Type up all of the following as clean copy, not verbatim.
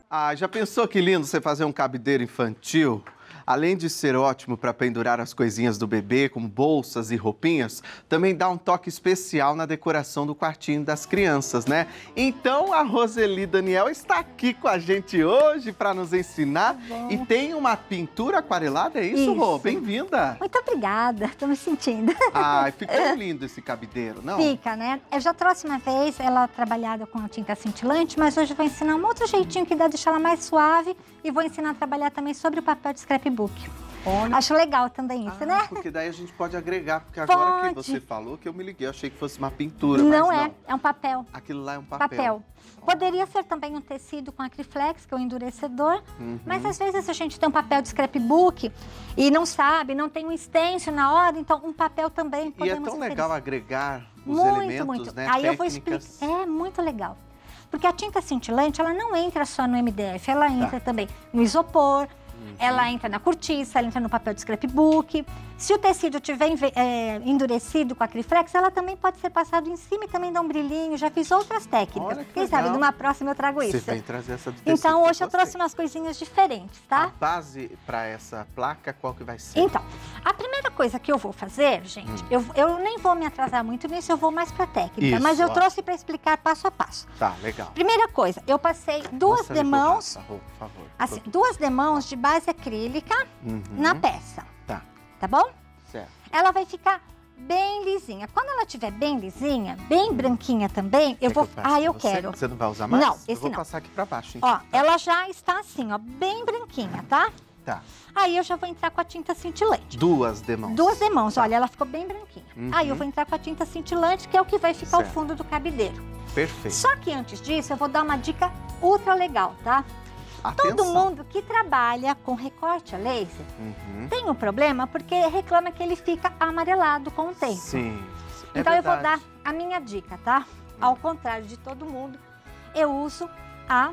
Ah, já pensou que lindo você fazer um cabideiro infantil? Além de ser ótimo para pendurar as coisinhas do bebê, como bolsas e roupinhas, também dá um toque especial na decoração do quartinho das crianças, né? Então a Roseli Daniel está aqui com a gente hoje para nos ensinar. E tem uma pintura aquarelada, é isso, Rô? Bem-vinda! Muito obrigada, estou me sentindo. Ai, ficou lindo esse cabideiro, não? Fica, né? Eu já trouxe uma vez ela trabalhada com a tinta cintilante, mas hoje eu vou ensinar um outro jeitinho que dá de deixar ela mais suave e vou ensinar a trabalhar também sobre o papel de scrapbook. Olha. Acho legal também isso, né? Porque daí a gente pode agregar, porque agora que você falou que eu me liguei, eu achei que fosse uma pintura, não, mas não. É um papel. Aquilo lá é um papel. Poderia ser também um tecido com acryflex, que é o endurecedor, mas às vezes a gente tem um papel de scrapbook e não sabe, não tem um stencil na hora, então um papel também podemos E é tão legal agregar os muito, elementos, né? Aí técnicas. Eu vou explicar. É muito legal. Porque a tinta cintilante, ela não entra só no MDF, ela entra também no isopor, ela entra na cortiça, ela entra no papel de scrapbook. Se o tecido tiver endurecido com acryflex, ela também pode ser passado em cima e também dá um brilhinho. Já fiz outras técnicas. Olha que Quem legal. sabe, numa próxima eu trago isso. Você vem trazer essa do tecido. Então, hoje eu trouxe umas coisinhas diferentes, tá? A base para essa placa, qual que vai ser? Então, a primeira coisa que eu vou fazer, gente, eu nem vou me atrasar muito nisso, eu vou mais pra técnica. Isso, mas eu trouxe para explicar passo a passo. Tá, legal. Primeira coisa, eu passei duas demãos, por favor. assim, duas demãos de base acrílica na peça. Tá bom? Certo. Ela vai ficar bem lisinha. Quando ela estiver bem lisinha, bem branquinha também, eu vou... eu quero. Você não vai usar mais? Não, esse eu vou não. passar aqui pra baixo, então. Ó, ela já está assim, ó, bem branquinha, tá? Tá. Aí eu já vou entrar com a tinta cintilante. Duas demãos. Duas demãos, olha, ela ficou bem branquinha. Aí eu vou entrar com a tinta cintilante, que é o que vai ficar o fundo do cabideiro. Perfeito. Só que antes disso, eu vou dar uma dica ultra legal, tá? Atenção. Todo mundo que trabalha com recorte a laser tem um problema porque reclama que ele fica amarelado com o tempo. Sim. Então eu vou dar a minha dica, tá? Ao contrário de todo mundo, eu uso a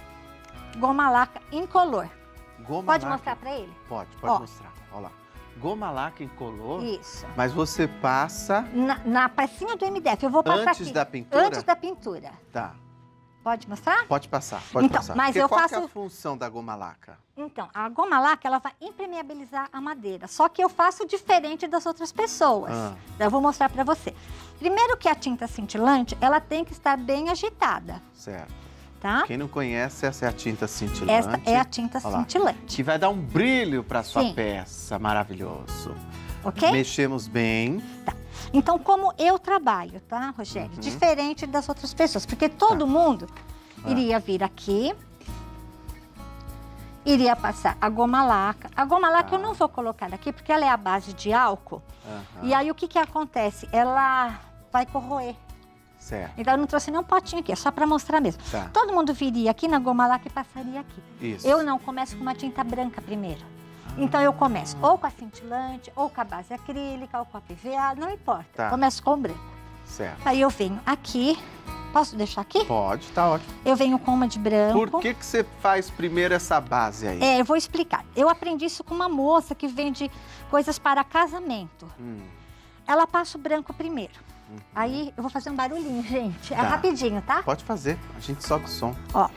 goma laca incolor. Pode mostrar pra ele? Pode mostrar. Olha lá. Goma laca incolor. Isso. Mas você passa... Na pecinha do MDF. Eu vou passar antes aqui. da pintura? Antes da pintura. Tá. Pode mostrar? Pode passar, pode então, passar. Mas porque eu qual faço... que é a função da goma laca? Então, a goma laca, ela vai impermeabilizar a madeira. Só que eu faço diferente das outras pessoas. Eu vou mostrar pra você. Primeiro que a tinta cintilante, ela tem que estar bem agitada. Certo. Tá? Quem não conhece, essa é a tinta cintilante. Esta é a tinta cintilante. Que vai dar um brilho pra sua peça. Maravilhoso. Ok? Mexemos bem. Tá. Então, como eu trabalho, tá, Rogério? Diferente das outras pessoas. Porque todo mundo iria vir aqui, iria passar a goma laca. A goma laca eu não vou colocar aqui, porque ela é a base de álcool. E aí, o que que acontece? Ela vai corroer. Certo. Então, eu não trouxe nenhum potinho aqui, é só para mostrar mesmo. Tá. Todo mundo viria aqui na goma laca e passaria aqui. Isso. Eu não, começo com uma tinta branca primeiro. Então, eu começo ou com a cintilante, ou com a base acrílica, ou com a PVA, não importa. Tá. Começo com o branco. Certo. Aí eu venho aqui, posso deixar aqui? Pode, tá ótimo. Eu venho com uma de branco. Por que que você faz primeiro essa base aí? Eu vou explicar. Eu aprendi isso com uma moça que vende coisas para casamento. Ela passa o branco primeiro. Aí eu vou fazer um barulhinho, gente. É rapidinho, tá? Pode fazer, a gente sobe o som. Ó.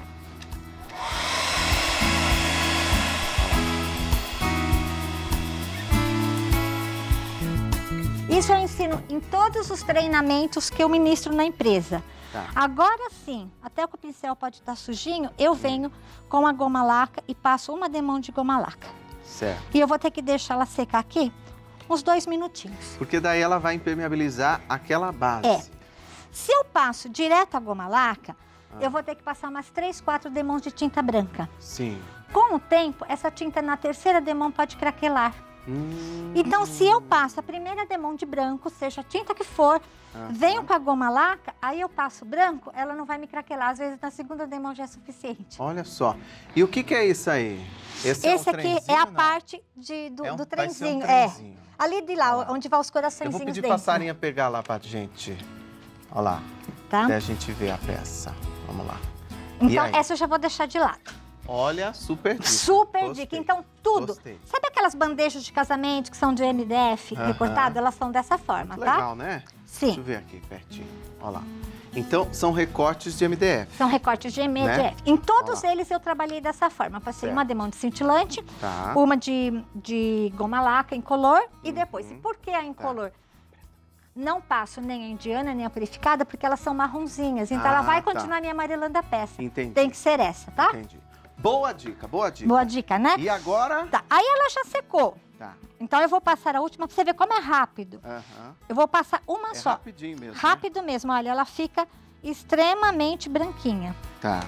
Isso eu ensino em todos os treinamentos que eu ministro na empresa. Agora sim, até que o pincel pode estar sujinho, eu venho com a goma laca e passo uma demão de goma laca. Certo. E eu vou ter que deixar ela secar aqui uns 2 minutinhos. Porque daí ela vai impermeabilizar aquela base. Se eu passo direto a goma laca, eu vou ter que passar umas 3, 4 demãos de tinta branca. Sim. Com o tempo, essa tinta na terceira demão pode craquelar. Então, se eu passo a primeira demão de branco, seja a tinta que for, venho com a goma laca, aí eu passo branco, ela não vai me craquelar. Às vezes, na segunda demão já é suficiente. Olha só. E o que que é isso aí? Esse aqui é a parte do trenzinho. Ali de lá, onde vai os coraçõezinhos dentro. Eu vou pedir pra Sarinha pegar lá pra gente. Olha lá. Tá? Até a gente ver a peça. Vamos lá. Então, essa eu já vou deixar de lado. Olha, super dica. Super dica. Então, tudo. Gostei. Sabe aquelas bandejas de casamento que são de MDF recortado? Elas são dessa forma, muito tá? legal, né? Sim. Deixa eu ver aqui, pertinho. Olha lá. Então, são recortes de MDF. São recortes de MDF. Né? Em todos eles eu trabalhei dessa forma. Passei uma demão de cintilante, Tá. uma de goma laca incolor e depois. E por que a incolor? Não passo nem a indiana, nem a purificada, porque elas são marronzinhas. Então ela vai continuar me amarelando a peça. Entendi. Tem que ser essa, tá? Entendi. Boa dica, boa dica. Boa dica, né? E agora? Tá. Aí ela já secou. Tá. Então eu vou passar a última pra você ver como é rápido. Aham. Eu vou passar uma É só. rapidinho mesmo. Né? Rápido mesmo, olha, ela fica extremamente branquinha. Tá.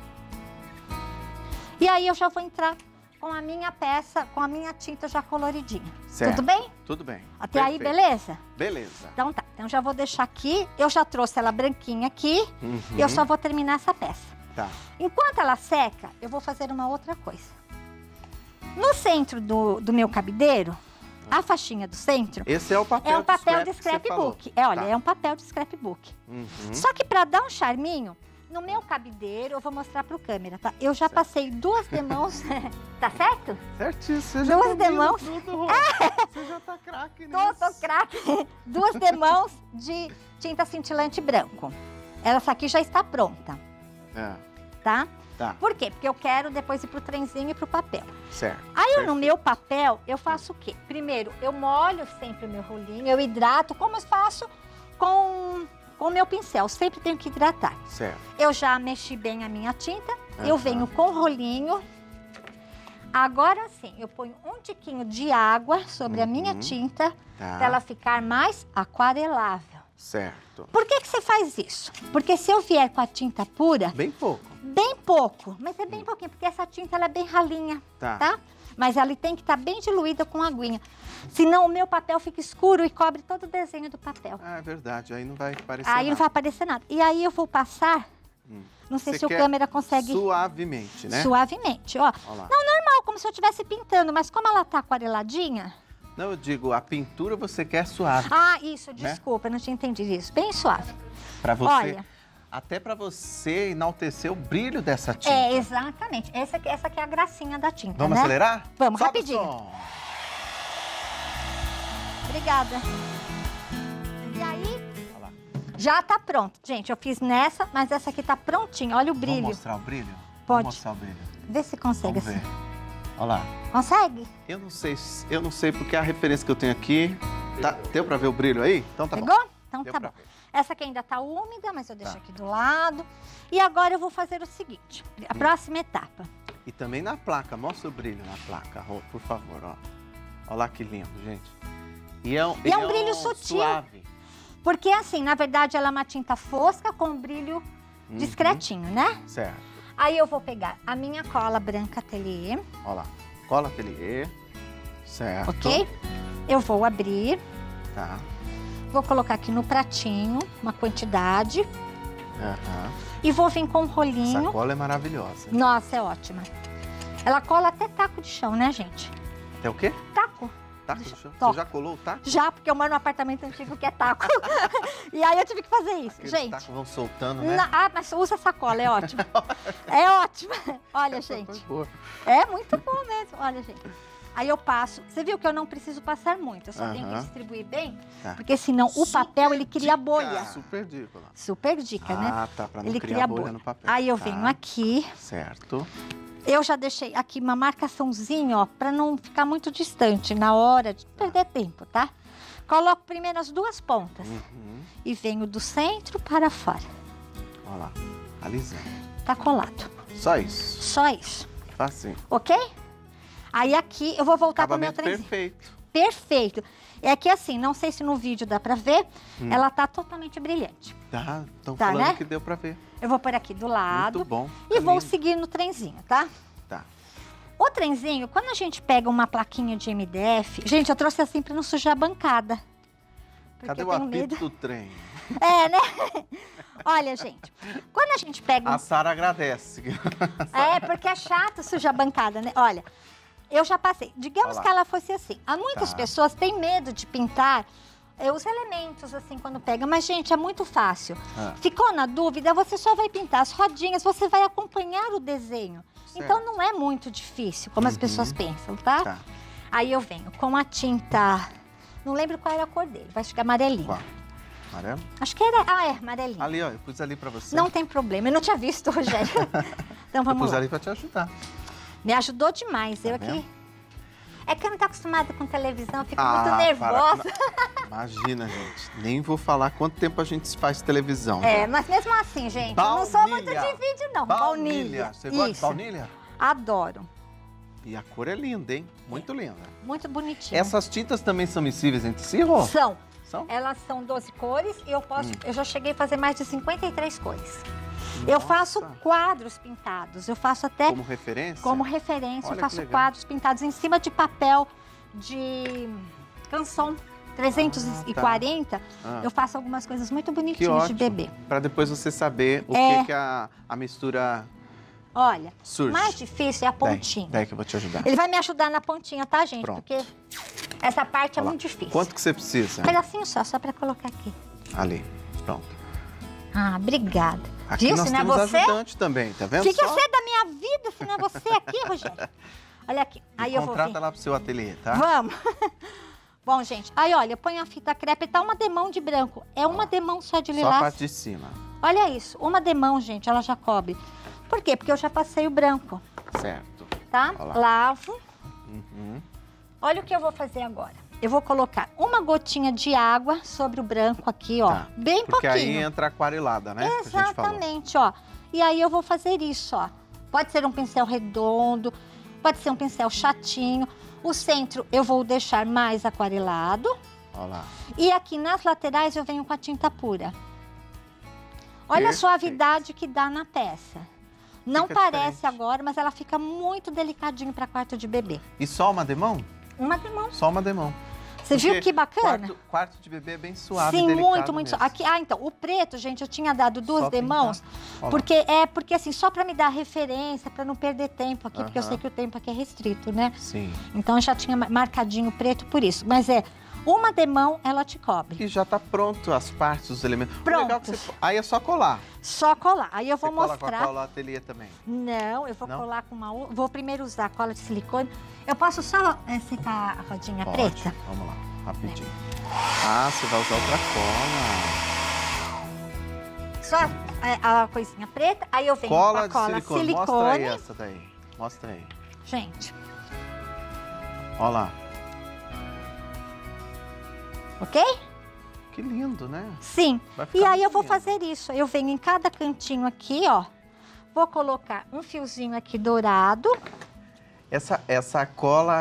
E aí eu já vou entrar com a minha peça, com a minha tinta já coloridinha. Certo. Tudo bem? Tudo bem. Até aí, Perfeito. beleza? Beleza. Então tá. Então já vou deixar aqui. Eu já trouxe ela branquinha aqui. Uhum. E eu só vou terminar essa peça. Tá. Enquanto ela seca, eu vou fazer uma outra coisa. No centro do meu cabideiro, a faixinha do centro, Esse é o papel é um papel de que você falou. scrapbook. Olha, Tá. é um papel de scrapbook. Uhum. Só que para dar um charminho, no meu cabideiro, eu vou mostrar pro câmera, tá? Eu já passei 2 demãos, tá certo? Certíssimo. Você já 2 domina demãos. tudo, Rô. Você já tá craque nisso. Tô craque. 2 demãos de tinta cintilante branco. Essa aqui já está pronta, É. tá? Tá. Por quê? Porque eu quero depois ir pro trenzinho e pro papel. Certo. Aí eu, no Perfeito. meu papel, eu faço o quê? Primeiro, eu molho sempre o meu rolinho, eu hidrato, como eu faço com o meu pincel. Sempre tenho que hidratar. Certo. Eu já mexi bem a minha tinta, eu Aham. venho com o rolinho. Agora sim, eu ponho um tiquinho de água sobre a minha tinta, Tá. para ela ficar mais aquarelável. Certo. Por que você faz isso? Porque se eu vier com a tinta pura, Bem pouco. bem pouco, mas é bem pouquinho, porque essa tinta ela é bem ralinha, Tá. tá? Mas ela tem que estar bem diluída com aguinha. Senão o meu papel fica escuro e cobre todo o desenho do papel. Ah, é verdade. Aí não vai aparecer Aí não vai nada. aparecer nada. E aí eu vou passar, não sei Você se o quer câmera consegue... Suavemente, né? Suavemente, ó. Olha lá. Não, normal, como se eu estivesse pintando, mas como ela tá aquareladinha... Não, eu digo, a pintura você quer suave. Ah, isso, Né? desculpa, eu não tinha entendido isso. Bem suave. Pra você... Olha. Até pra você enaltecer o brilho dessa tinta. É, exatamente. Essa aqui é a gracinha da tinta, Vamos né? acelerar? Vamos, Sobe o rapidinho. som. Obrigada. E aí, Olha lá. já tá pronto. Gente, eu fiz nessa, mas essa aqui tá prontinha. Olha o Vamos brilho. mostrar o brilho? Pode. Vamos mostrar o brilho. Vê se consegue Vamos assim. ver. Olha lá. Consegue? Eu não sei porque a referência que eu tenho aqui... Tá, deu pra ver o brilho aí? Então tá bom. Pegou? Então Deu tá pra bom. ver. Essa aqui ainda tá úmida, mas eu deixo Tá. aqui do lado. E agora eu vou fazer o seguinte. A próxima etapa. E também na placa, mostra o brilho na placa, Rô, por favor, ó. Olha lá que lindo, gente. E é um brilho sutil. Suave. Porque assim, na verdade, ela é uma tinta fosca com brilho discretinho, né? Certo. Aí eu vou pegar a minha cola branca ateliê, Olha lá. Cola ateliê. Certo. ok? Eu vou abrir, Tá. vou colocar aqui no pratinho uma quantidade Aham. e vou vir com um rolinho. Essa cola é maravilhosa. Nossa, é ótima. Ela cola até taco de chão, né, gente? É o quê? Taco. Taco no chão? Top. Você já colou o taco? Já, porque eu moro num apartamento antigo que é taco. E aí eu tive que fazer isso, Aqueles gente. tacos vão soltando, né? Ah, mas usa essa cola, é ótima. É ótima. Olha, gente. Boa. É muito bom mesmo. Olha, gente. Aí eu passo. Você viu que eu não preciso passar muito. Eu só tenho que Aham. distribuir bem. Tá. Porque senão o papel, ele cria bolha. Super dica. Lá. Super dica, né? Ah, tá. Pra não Ele criar cria bolha bolha. no papel. Aí eu Tá. venho aqui. Certo. Eu já deixei aqui uma marcaçãozinha, ó, pra não ficar muito distante na hora de perder tempo, tá? Coloco primeiro as 2 pontas Uhum. e venho do centro para fora. Olha lá. Alisando. Tá colado. Só isso. Só isso, Facinho. ok? Aí aqui eu vou voltar pro meu Acabamento trenzinho. perfeito. Perfeito. É que assim, não sei se no vídeo dá pra ver, ela tá totalmente brilhante. Tá, estão Tá, falando né? que deu pra ver. Eu vou pôr aqui do lado Muito bom. e Tá vou lindo. seguir no trenzinho, tá? Tá. O trenzinho, quando a gente pega uma plaquinha de MDF... Gente, eu trouxe assim pra não sujar a bancada. Porque Cadê eu o tenho apito medo. do trem? É, né? Olha, gente, quando a gente pega... A Sara agradece. É, porque é chato sujar a bancada, né? Olha, eu já passei. Digamos Olha lá. que ela fosse assim. Há muitas Tá. pessoas têm medo de pintar os elementos, assim, quando pega. Mas, gente, é muito fácil. Ah. Ficou na dúvida, você só vai pintar as rodinhas, você vai acompanhar o desenho. Certo. Então, não é muito difícil, como as pessoas pensam, tá? Tá. Aí eu venho com a tinta... Não lembro qual era a cor dele, vai ficar amarelinho. Qual? Amarelo? Acho que era... Ah, é, amarelinho. Ali, ó, eu pus ali pra você. Não tem problema, eu não tinha visto, Rogério. Então Eu vamos pus lá. ali pra te ajudar. Me ajudou demais, eu vendo? aqui... É que eu não tô acostumada com televisão, eu fico Ah, muito nervosa. Imagina, gente. Nem vou falar quanto tempo a gente faz televisão. É, mas mesmo assim, gente, eu não sou muito de vídeo, não. Baunilha. Você gosta de Isso. baunilha? Adoro. E a cor é linda, hein? Muito linda. Muito bonitinho. Essas tintas também são miscíveis entre si, Rô? São. São? Elas são 12 cores e eu já cheguei a fazer mais de 53 cores. Eu faço quadros pintados, eu faço até Como referência? como referência, Olha eu que faço legal. quadros pintados em cima de papel de canção 340. Ah. Eu faço algumas coisas muito Que bonitinhas de ótimo. bebê. Pra depois você saber o É. que a mistura Olha, surge. o mais difícil é a pontinha. Daí que eu vou te ajudar. Ele vai me ajudar na pontinha, tá, gente? Pronto. Porque essa parte é Olha lá. muito difícil. Quanto que você precisa? Um pedacinho só pra colocar aqui. Ali. Pronto. Ah, obrigada. Aqui Viu? nós Se não é temos você, ajudante também, tá vendo o que só? ia ser da minha vida se não é você aqui, Rogério? Olha aqui. Aí eu vou vir. Contrata lá pro seu ateliê, tá? Vamos. Bom, gente, aí olha, eu ponho a fita crepe, tá uma demão de branco. É uma demão só de Só a lilás. parte de cima. Olha isso, uma demão, gente, ela já cobre. Por quê? Porque eu já passei o branco, Certo. tá? Olha lá. Lavo. Uhum. Olha o que eu vou fazer agora. Eu vou colocar uma gotinha de água sobre o branco aqui, ó. Tá. Bem Porque aí pouquinho. entra a aquarelada, né? Que a gente falou. Exatamente, ó. E aí eu vou fazer isso, ó. Pode ser um pincel redondo, pode ser um pincel chatinho. O centro eu vou deixar mais aquarelado. Olha lá. E aqui nas laterais eu venho com a tinta pura. Olha a Perfeito. suavidade que dá na peça. Não Fica parece diferente. agora, mas ela fica muito delicadinho para quarto de bebê. E só uma demão? Uma demão. Só uma demão. Você viu Porque que bacana? Quarto de bebê é bem suave e Sim, delicado muito, muito. mesmo. Aqui, então, o preto, gente, eu tinha dado duas Só demãos, pintar. Olha lá. porque assim, só para me dar referência, para não perder tempo aqui, porque eu Aham. sei que o tempo aqui é restrito, né? Sim. Então eu já tinha marcadinho preto por isso. Mas uma demão, ela te cobre. E já tá pronto as partes, os elementos. O Prontos. legal é que aí é só colar. Só colar. Aí eu vou Você cola mostrar. com a cola ateliê também. Não, eu vou Não? colar com uma outra. Vou primeiro usar a cola de silicone. Eu posso só secar a rodinha Pode. preta? Vamos lá, rapidinho. Ah, você vai usar outra cola. Só a coisinha preta. Aí eu venho Cola com a de cola silicone. Mostra aí essa daí. Mostra aí. Gente, Olha lá. ok? Que lindo, né? Sim. Vai ficar E aí muito eu vou lindo. fazer isso. Eu venho em cada cantinho aqui, ó. Vou colocar um fiozinho aqui dourado. Essa cola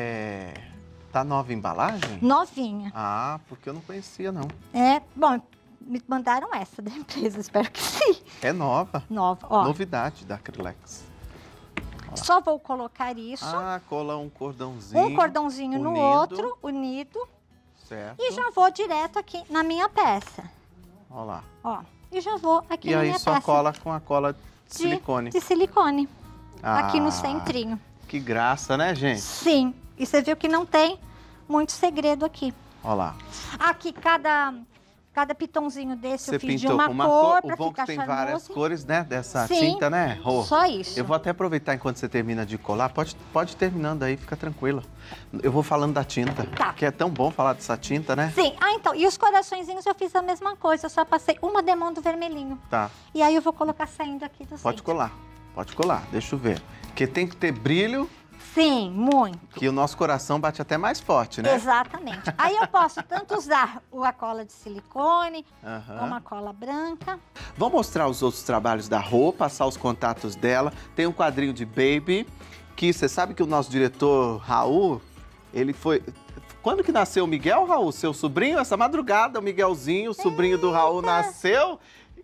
tá nova em embalagem? Novinha. Ah, porque eu não conhecia, não. Bom, me mandaram essa da empresa, espero que sim. É nova. Nova, ó. Novidade da Acrylex. Só vou colocar isso. Ah, cola um cordãozinho. Um cordãozinho no unido. outro, unido. Certo. E já vou direto aqui na minha peça. Olha lá. Ó, e já vou aqui E na aí minha só peça. cola com a cola de silicone. De silicone. Aqui no Ah, centrinho. Que graça, né, gente? Sim. E você viu que não tem muito segredo aqui. Olha lá. Aqui, cada pitãozinho desse Você eu fiz de pintou uma com uma cor O pra bom que ficar tem charmoso. várias cores, né? Dessa Sim, tinta, né, Rô? Só isso. Eu vou até aproveitar enquanto você termina de colar. Pode ir terminando aí, fica tranquila. Eu vou falando da tinta. Tá. Que é tão bom falar dessa tinta, né? Sim. Ah, então. E os coraçõezinhos eu fiz a mesma coisa. Eu só passei uma demão do vermelhinho. Tá. E aí eu vou colocar saindo aqui do Pode centro. colar. Pode colar. Deixa eu ver. Porque tem que ter brilho, Sim, muito. que o nosso coração bate até mais forte, né? Exatamente. Aí eu posso tanto usar a cola de silicone, Aham. como a cola branca. Vou mostrar os outros trabalhos da Rô, passar os contatos dela. Tem um quadrinho de Baby, que você sabe que o nosso diretor Raul, ele foi... Quando que nasceu o Miguel, Raul? Seu sobrinho? Essa madrugada, o Miguelzinho, o sobrinho do Raul, nasceu.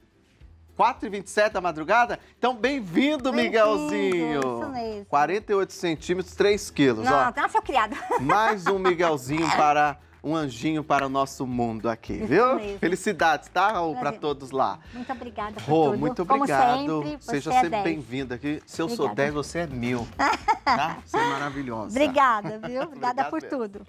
4h27 da madrugada? Então, bem-vindo, Bem-vindo, Miguelzinho. isso mesmo. 48 centímetros, 3 quilos, ó. Não, nasceu criado. Mais um Miguelzinho para um anjinho para o nosso mundo aqui, Isso viu? mesmo. Felicidades, tá, Raul, para Prazer. todos lá. Muito obrigada por Rô, tudo. muito Como obrigado. sempre, Seja você é sempre 10. bem-vinda aqui. Se eu sou Obrigada. 10, você é 1000. Tá? Você é maravilhosa. Obrigada, viu? Obrigada Obrigado por mesmo. tudo.